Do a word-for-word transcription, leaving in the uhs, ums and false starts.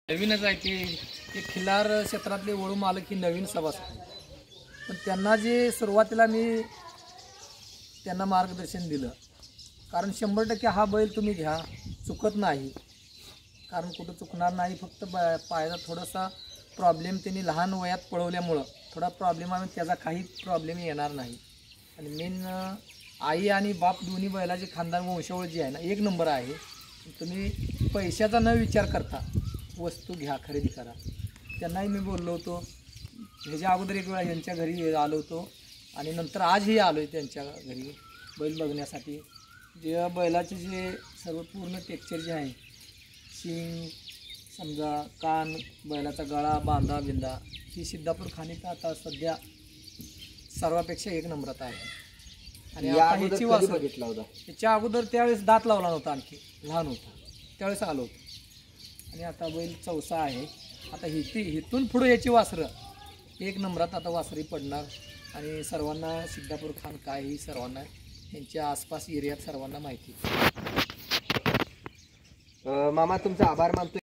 नवीनच आहे ते ते खिल्लार क्षेत्रातले वळू मालक ही नवीन सभासद पण त्यांना जे सुरुवातीला मी त्यांना मार्गदर्शन दिलं कारण शंभर टक्के हा बैल तुम्ही घ्या चुकत नाही कारण कुठं चुकणार नाही फक्त पायाचा थोडासा प्रॉब्लेम त्यांनी लहान वयात पळवल्यामुळं थोडा प्रॉब्लेम आहे त्याचा काही प्रॉब्लेम येणार नाही आणि मेन आई आणि बाप दोन्ही बैलाचे खानदान वंशावळ जी आहे ना एक नंबर आहे तुम्ही पैशाचा न विचार करता वस्तू घ्या खरेदी करा त्यांनाही मी बोललो होतो ह्याच्या अगोदर एक वेळा यांच्या घरी आलो होतो आणि नंतर आजही आलो आहे त्यांच्या घरी बैल बघण्यासाठी जे बैलाचे जे सर्व पूर्ण टेक्चर जे आहे शिंग समजा कान बैलाचा गळा बांधा बिंदा ही सिद्धापूर खाणीचा आता सध्या सर्वापेक्षा एक नंबरात आहे आणि आता ह्याची वास बघितला होता त्याच्या अगोदर त्यावेळेस दात लावला नव्हता आणखी लहान होता त्यावेळेस आलो होतो आणि आता बैल चौसा आहे आता हिती हिथून पुढे याची वासरं एक नंबरात आता वासरी पडणार आणि सर्वांना सिद्धापूर खान काय ही सर्वांना यांच्या आसपास एरियात सर्वांना माहिती मामा तुमचा आभार मानतो.